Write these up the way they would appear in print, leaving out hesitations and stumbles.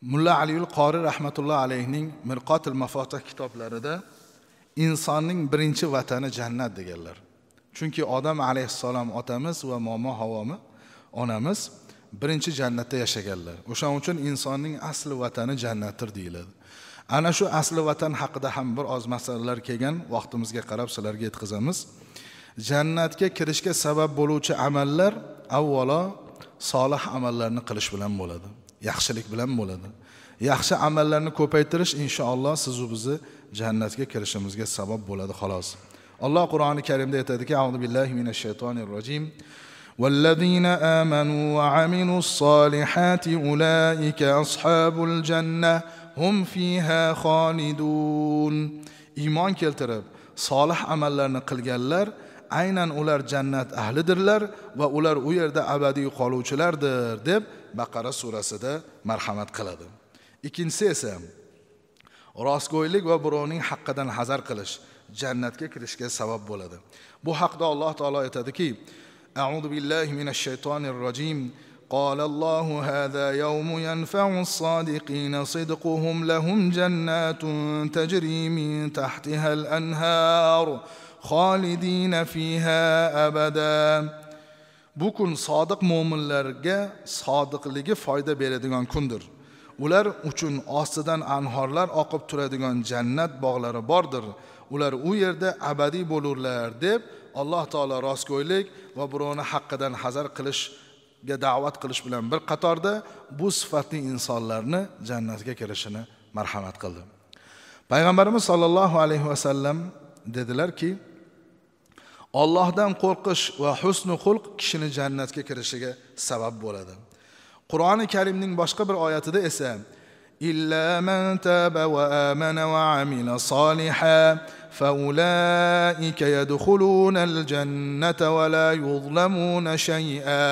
Mulla Aliyul Qori rahmatulloh alayhining Mirqatul Mafatih kitoblarida insonning birinchi vatani jannat deganlar. Chunki Odam alayhissalom otamiz va momo Havomi onamiz birinchi jannatda yashaganlar. O'shaning uchun insonning asli vatani jannatdir deyiladi. Ana shu asli vatan haqida ham bir oz masalalar kelgan, vaqtimizga qarab sizlarga yetkazamiz. Jannatga kirishga sabab bo'luvchi amallar avvalo solih amallarni qilish bilan bo'ladi. Yaxshilik bilan bo'ladi. Yaxshi amallarni ko'paytirish inshaalloh siz va bizni jannatga kirishimizga sabab bo'ladi xolos. Alloh Qur'oni Karimda aytadiki: "A'udhu billahi minash shaytonir rojim. والذين آمنوا وعملوا الصالحات أولئك أصحاب الجنة هم فيها خالدون." Iymon keltirib, solih amallarni qilganlar aynan ular jannat ahlidirlar va ular u yerda abadiy qoluvchilardir deb Baqara surasida marhamat qiladi. Ikkinchisi esa rostgo'ylik va birovning haqqidan hazar qilish jannatga kirishga sabab bo'ladi. Bu haqda Alloh taolo aytadiki: "A'udhu billahi minash shaytonir rojim. قال الله هذا يوم ينفع الصادقين صدقهم لهم جنات تجري من تحتها الأنهار خالدين فيها أبدا." Bu kun sodiq mo'minlarga sodiqligi foyda beradigan kundir. Ular uchun ostidan anhorlar oqib turadigan jannat bog'lari bordir. Ular u yerda abadiy bo'lurlar deb Alloh taolo rostgo'ylik va birovni haqqidan hazar qilishga da'vat qilish bilan bir qatorda bu sifatli insonlarni jannatga kirishini marhamat qildi. Payg'ambarimiz sollallohu alayhi va sallam dedilarki: Allohdan qo'rqish va husnul xulq kishini jannatga kirishiga sabab bo'ladi. Qur'oni Karimning boshqa bir oyatida esa: "Illa man taba va amana va amila solihan fa ulaika yadkhulunal jannata va la yuzlamuna shay'a."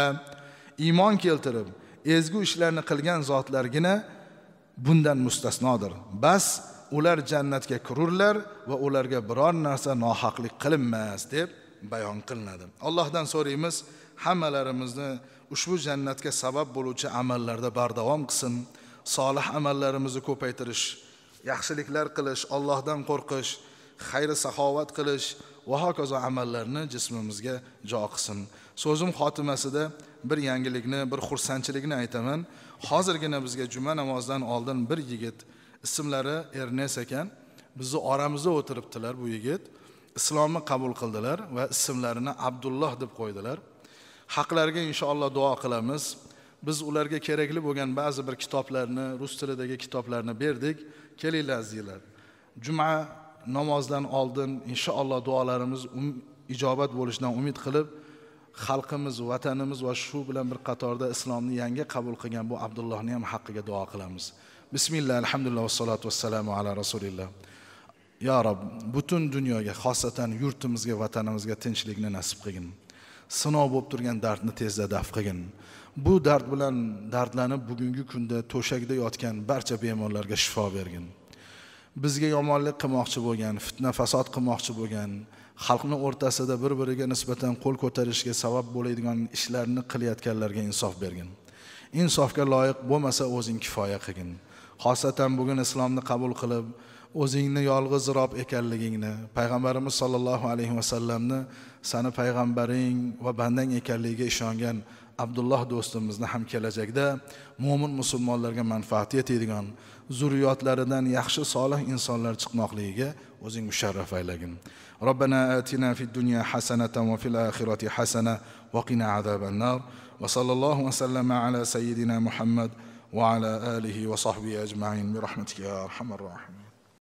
Iymon keltirib, ezgu ishlarni qilgan zotlargina bundan mustasnodir. Bas ular jannatga kirurlar va ularga biror narsa nohaqlik qilinmas deb bayon qilinadi. Allohdan so'raymiz, hammalarimizni ushbu jannatga sabab bo'luvchi amallarda bardavom qilsin. Solih amallarimizni ko'paytirish, yaxshiliklar qilish, Allohdan qo'rqish, xayr saxovat qilish va hokazo amallarni jismimizga jo qilsin. So'zim xotimasida bir yangilikni, bir xursandchilikni aytaman. Hozirgina bizga juma namozidan oldin bir yigit, ismlari Ernest ekan, bizni oramizda o'tiribdilar. Bu yigit islomni qabul qildilar va ismlarini Abdulloh deb qo'ydilar. Haqlariga inshaalloh duo qilamiz. Biz ularga kerakli bo'lgan ba'zi bir kitoblarni, rus tilidagi kitoblarni berdik. Kelinglar azizlar. Juma namozidan oldin inshaalloh duolarimiz ijobat bo'lishidan umid qilib, xalqimiz, vatanimiz va shu bilan bir qatorda islomni yangi qabul qilgan bu Abdullohning ham haqqiga duo qilamiz. Bismillah, alhamdulillah va salatu vassalamu ala rasulillah. Ya Rob, butun dunyoga, xosatan yurtimizga, vatanimizga tinchlikni nasib qilgin. Sinov bo'lib turgan dardni tezda daf qilgin. Bu dard bilan dardlanib bugungi kunda to'shakda yotgan barcha bemorlarga shifo bergin. Bizga yomonlik qilmoqchi bo'lgan, fitna fasod qilmoqchi bo'lgan, xalqning o'rtasida bir-biriga nisbatan qo'l ko'tarishga sabab bo'ladigan ishlarni qilayotganlarga insof bergin. Insofga loyiq bo'lmasa o'zing kifoya qilgin. Xosatan bugun islomni qabul qilib, o'zingni yolg'iz Rob ekanligingni, payg'ambarimiz sollallohu alayhi va sallamni sani payg'ambaring va bandang ekanligiga ishongan Abdulloh do'stimizni ham kelajakda mo'min musulmonlarga manfaat yetadigan zurriyotlaridan yaxshi solih insonlar chiqmoqligiga o'zing musharraf aylagin. Robbana atina fid dunya hasanatan va fil oxirati hasana va qina azaban nar. Va sallallohu va sallama ala sayyidina Muhammad va ala alihi va sahbihi ajma'in bi rahmatika ya arhamar rahimin.